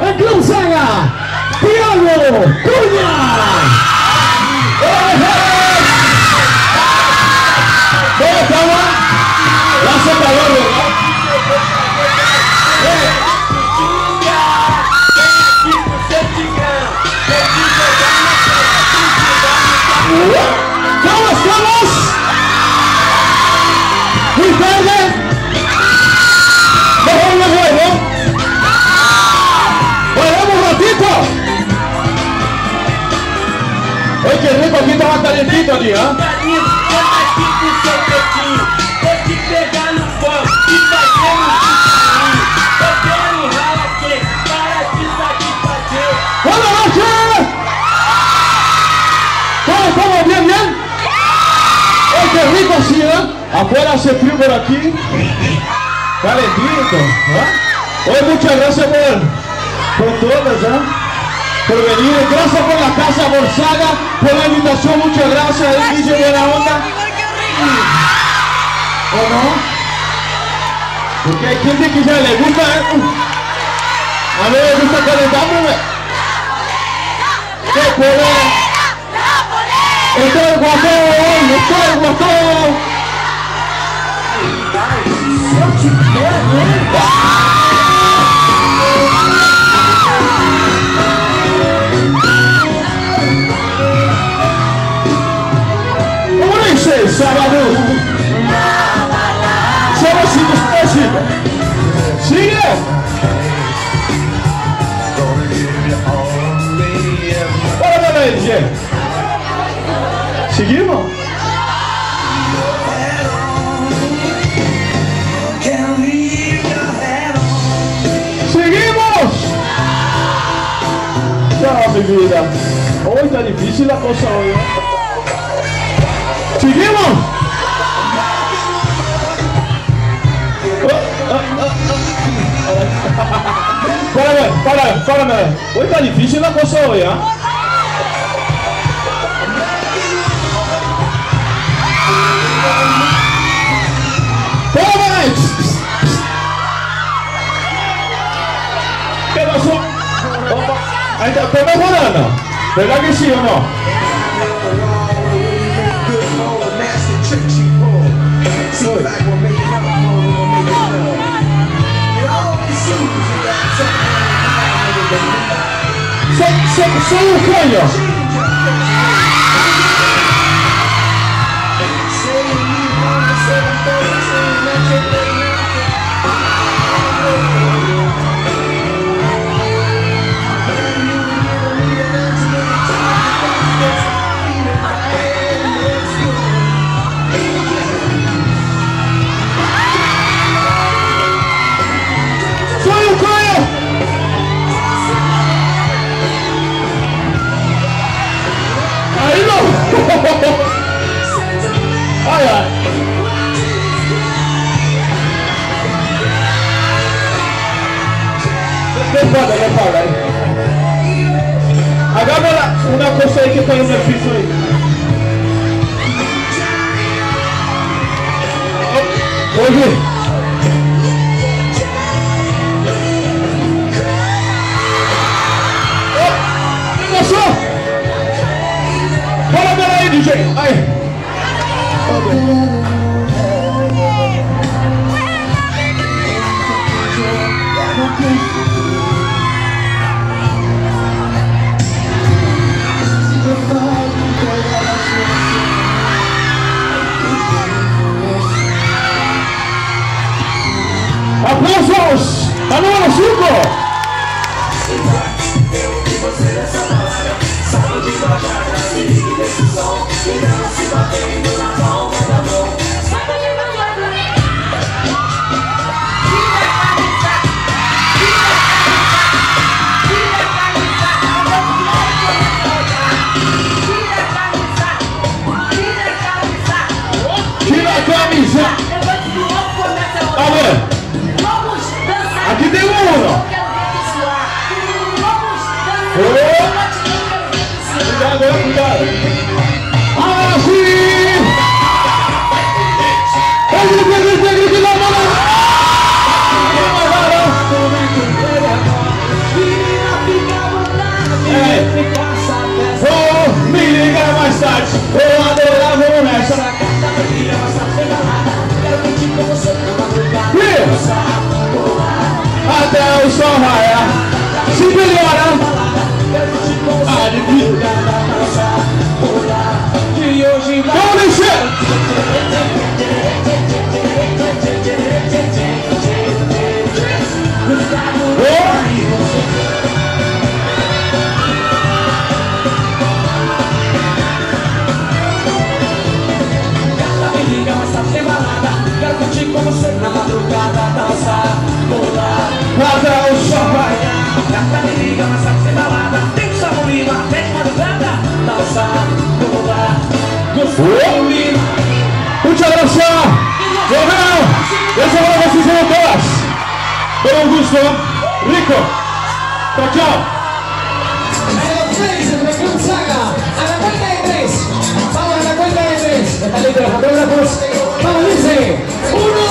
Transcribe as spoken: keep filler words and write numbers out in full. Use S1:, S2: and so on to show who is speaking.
S1: Aqui Gonzaga, Tiago Cunha. Vamos, calma. Já se calor, ¿no? ¿Cómo estamos? Muy tarde. Mejor me vuelvo. Volvemos un ratito. Oye, qué rico, aquí estaba calentito aquí, ¿ah? Buenas noches. ¿Cómo estamos? ¿Bien, bien? ¡Ay, qué rico, sí, eh! Afuera hace frío por aquí. Calentito, ¿eh? Hoy muchas gracias por, por todas, ¿eh? Por venir. Gracias por la casa Gonzaga, por la invitación. Muchas gracias, el D J Buena Onda. ¿O no? Porque hay gente que ya le gusta, ¿eh? A mí me gusta calentarme. ¡Qué poder! ¡Estoy guapón! ¡Estoy guapón! ¿Cómo dice sábado? Solo si despacito. ¡Sigue! ¡Para la dice! ¿Seguimos? ¡Seguimos! Ya, mi vida. Hoy está difícil la cosa hoy. ¡Seguimos! Párame, párame, párame. Hoy está difícil la cosa hoy, ¿ah? ¿eh? ¿Qué pasó? Ahí está, ¿está mejorando? ¿Verdad que sí o no? Soy un genio. Ay, ay. Despada, despada ahí. Agarra una cosa ahí que está en el piso ahí. Oye. ¿Qué pasó? Párame ahí, D J. Ahí. ¡Aplausos! ¡A número cinco! Tira a camisa. A ver. Aqui tem um. Cuidado, cuidado. Ah, sim! Grite, grite, grite, lá, lá, lá.
S2: Que hoje vai.
S1: Vamos descer!
S2: Quero curtir com você na madrugada, dançar, pular,
S1: Nada, o sol vai.
S2: gata me liga, mas sabe ser balada. Tem que estar comigo até de madrugada, dançar, pular, gostar comigo.
S1: Muchas gracias. Bueno, eso fue lo que hicieron todas. Todo un gusto. Rico. Chao, chao.
S3: El Reclub Saga, a la cuenta de tres. Vamos a la cuenta de tres. Están listos los fotógrafos. Vamos, dice. Uno.